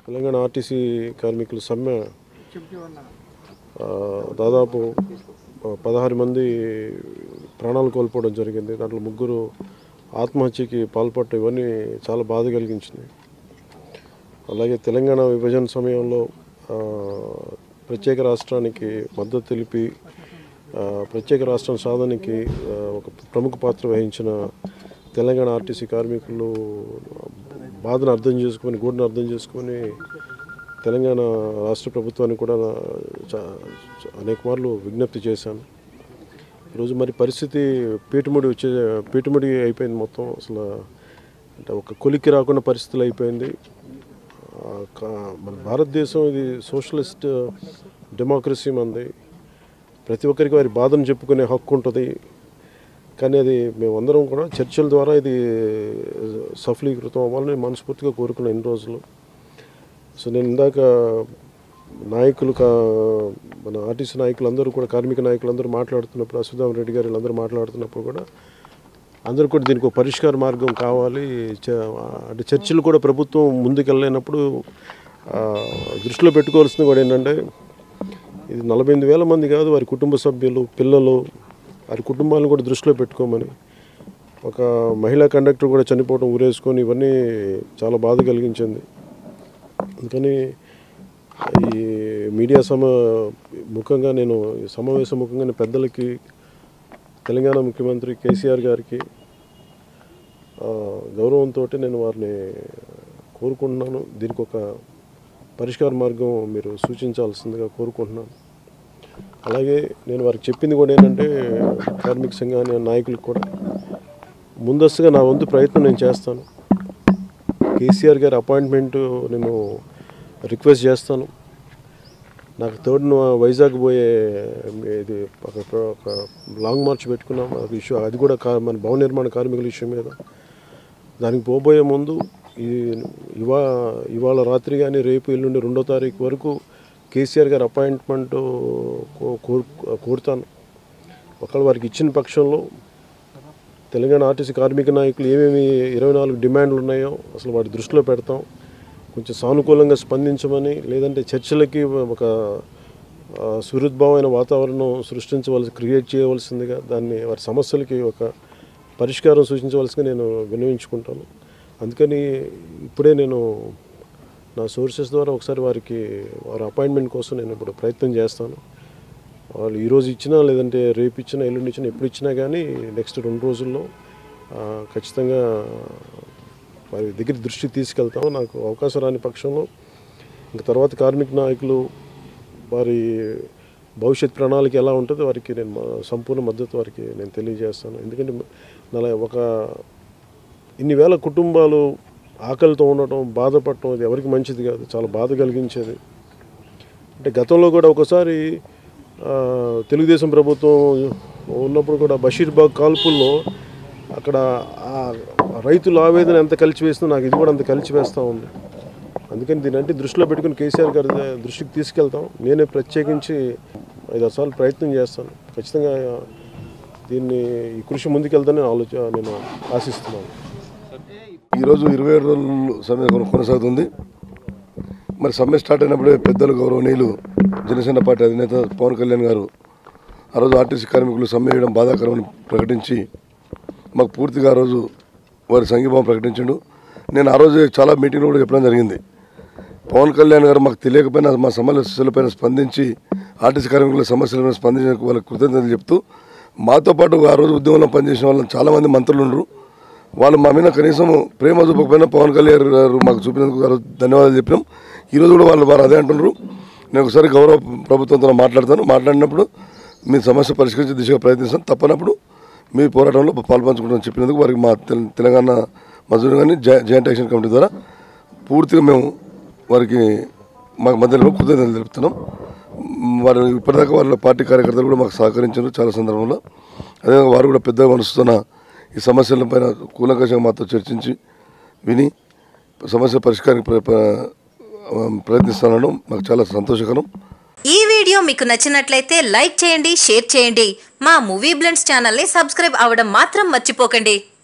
Telangana RTC కార్మికుల సమ్మె దాదాపు 16 మంది ప్రాణాలు కోల్పోవడం జరిగింది. దాంట్లో 3 ఆత్మహత్యకి పాల్పడటం ఇవన్నీ చాలా బాధ కలిగించినాయి. అలాగే తెలంగాణ విభజన సమయంలో ప్రత్యేక రాష్ట్రానికి మద్దతు తెలిపి ప్రత్యేక రాష్ట్రం సాధనకి ఒక ప్రముఖ పాత్ర వహించిన తెలంగాణ ఆర్టీసీ కార్మికులు బాధను అర్థం చేసుకొని గూడును అర్థం చేసుకొని తెలంగాణ రాష్ట్ర ప్రభుత్వానికి కూడా అనేక మార్లు విజ్ఞప్తి చేశాను. ఈరోజు మరి పరిస్థితి పీటుముడి అయిపోయింది. మొత్తం అసలు అంటే ఒక కొలిక్కి రాకుండా పరిస్థితులు అయిపోయింది. మన భారతదేశం ఇది సోషలిస్ట్ డెమోక్రసీ మంది. ప్రతి ఒక్కరికి వారి బాధను చెప్పుకునే హక్కు ఉంటుంది. కానీ అది మేమందరం కూడా చర్చల ద్వారా ఇది సఫలీకృతం అవ్వాలని మనస్ఫూర్తిగా కోరుకున్నాం ఇన్ని రోజులు. సో నేను ఇందాక మన ఆర్టీసీ నాయకులందరూ కూడా కార్మిక నాయకులందరూ మాట్లాడుతున్నప్పుడు, అశ్వత్థామ రెడ్డి గారు వీళ్ళందరూ మాట్లాడుతున్నప్పుడు కూడా అందరూ కూడా దీనికి ఒక పరిష్కార మార్గం కావాలి. అంటే చర్చలు కూడా ప్రభుత్వం ముందుకెళ్ళలేనప్పుడు దృష్టిలో పెట్టుకోవాల్సింది కూడా ఏంటంటే ఇది 48,000 మంది కాదు, వారి కుటుంబ సభ్యులు, పిల్లలు, వారి కుటుంబాలను కూడా దృష్టిలో పెట్టుకోమని. ఒక మహిళా కండక్టర్ కూడా చనిపోవడం ఊరేసుకొని ఇవన్నీ చాలా బాధ కలిగించింది. అందుకని ఈ మీడియా ముఖంగా నేను సమావేశం ముఖంగా పెద్దలకి, తెలంగాణ ముఖ్యమంత్రి కేసీఆర్ గారికి గౌరవంతో నేను వారిని కోరుకుంటున్నాను. దీనికి ఒక పరిష్కార మార్గం మీరు సూచించాల్సిందిగా కోరుకుంటున్నాను. అలాగే నేను వారికి చెప్పింది కూడా ఏంటంటే కార్మిక సంఘాన్ని నాయకులకు కూడా ముందస్తుగా నా వంతు ప్రయత్నం నేను చేస్తాను. కేసీఆర్ గారి అపాయింట్మెంట్ నేను రిక్వెస్ట్ చేస్తాను. నాకు 3rd వైజాగ్ పోయే ఇది ఒక లాంగ్ మార్చ్ పెట్టుకున్నాం ఇష్యూ. అది కూడా మన భవన నిర్మాణ కార్మికుల ఇష్యూ మీద. దానికి పోబోయే ముందు ఇవాళ రాత్రి కానీ రేపు ఎల్లుండి 2వ తారీఖు వరకు కేసీఆర్ గారి అపాయింట్మెంట్ కోరుతాను. ఒకవేళ వారికి ఇచ్చిన పక్షంలో తెలంగాణ ఆర్టీసీ కార్మిక నాయకులు ఏమేమి 24 డిమాండ్లు ఉన్నాయో అసలు వాటి దృష్టిలో పెడతాం. కొంచెం సానుకూలంగా స్పందించమని, లేదంటే చర్చలకి ఒక సుహృద్భావమైన వాతావరణం క్రియేట్ చేయవలసిందిగా, దాన్ని వారి సమస్యలకి ఒక పరిష్కారం సూచించవలసిందిగా నేను విన్నవించుకుంటాను. అందుకని ఇప్పుడే నేను నా సోర్సెస్ ద్వారా ఒకసారి వారి అపాయింట్మెంట్ కోసం నేను ఇప్పుడు ప్రయత్నం చేస్తాను. వాళ్ళు ఈరోజు ఇచ్చినా, లేదంటే రేపు ఇచ్చినా, ఎల్లుండి ఇచ్చినా, ఎప్పుడు ఇచ్చినా కానీ నెక్స్ట్ 2 రోజుల్లో ఖచ్చితంగా వారి దగ్గర దృష్టికి తీసుకెళ్తాము. నాకు అవకాశం రాని పక్షంలో ఇంకా తర్వాత కార్మిక నాయకులు వారి భవిష్యత్ ప్రణాళిక ఎలా ఉంటుందో వారికి నేను సంపూర్ణ మద్దతు వారికి నేను తెలియజేస్తాను. ఎందుకంటే ఇన్ని వేల కుటుంబాలు ఆకలితో ఉండటం, బాధపడటం అది ఎవరికి మంచిది కాదు, చాలా బాధ కలిగించేది. అంటే గతంలో కూడా ఒకసారి తెలుగుదేశం ప్రభుత్వం ఉన్నప్పుడు కూడా బషీర్బాగ్ కాల్పుల్లో అక్కడ రైతుల ఆవేదన ఎంత కలిచివేస్తుందో నాకు ఇది కూడా అంత కలిచివేస్తూ ఉంది. అందుకని దీన్ని దృష్టిలో పెట్టుకుని కేసీఆర్ గారి దృష్టికి తీసుకెళ్తాం. నేనే ప్రత్యేకించి 5-6 సార్లు ప్రయత్నం చేస్తాను. ఖచ్చితంగా ఈ కృషి ముందుకెళ్తానని నేను ఆశిస్తున్నాను. ఈరోజు 27 రోజులు సమ్మె కొనసాగుతుంది. మరి సమ్మె స్టార్ట్ అయినప్పుడే పెద్దలు గౌరవనీయులు జనసేన పార్టీ అధినేత పవన్ కళ్యాణ్ గారు ఆ రోజు ఆర్టీసీ కార్మికులు సమ్మె చేయడం బాధాకరమని ప్రకటించి మాకు పూర్తిగా ఆ రోజు వారి సంఘీభావం ప్రకటించాడు. నేను ఆ రోజు చాలా మీటింగ్లో కూడా చెప్పడం జరిగింది. పవన్ కళ్యాణ్ గారు మాకు తెలియకపోయినా మా సమస్యలపైన స్పందించి ఆర్టీసీ కార్మికుల సమస్యలపైన స్పందించిన వాళ్ళకి కృతజ్ఞతలు చెప్తూ, మాతో పాటు ఆ రోజు ఉద్యమంలో పనిచేసిన వాళ్ళని చాలామంది మంత్రులు ఉన్నారు. వాళ్ళు మా మీద కనీసం ప్రేమ చూపకపోయినా పవన్ కళ్యాణ్ గారు మాకు చూపినందుకు ధన్యవాదాలు చెప్పినాం. ఈరోజు కూడా వారు అదే అంటున్నారు. నేను ఒకసారి గౌరవ ప్రభుత్వంతో మాట్లాడినప్పుడు మీ సమస్య పరిష్కరించే దిశగా ప్రయత్నిస్తాను, తప్పనప్పుడు మీ పోరాటంలో పాల్పంచుకుంటామని చెప్పినందుకు వారికి మా తెలంగాణ మజూరు కానీ జాయింట్ యాక్షన్ కమిటీ ద్వారా పూర్తిగా మేము వారికి మాకు మధ్యలో కృతజ్ఞతలు తెలుపుతున్నాం. వారు ఇప్పటిదాకా వాళ్ళ పార్టీ కార్యకర్తలు కూడా మాకు సహకరించారు చాలా సందర్భంలో. అదేవిధంగా వారు కూడా పెద్దగా మనసుతున్న ఈ సమస్యలపైన కూలంకషంగా మాతో చర్చించి విని సమస్య పరిష్కారానికి ప్రయత్నిస్తానడం మాకు చాలా సంతోషకరం. ఈ వీడియో మీకు నచ్చినట్లయితే లైక్ చేయండి, షేర్ చేయండి. మా మూవీ బ్లెండ్స్ ఛానల్ని సబ్స్క్రైబ్ అవ్వడం మాత్రం మర్చిపోకండి.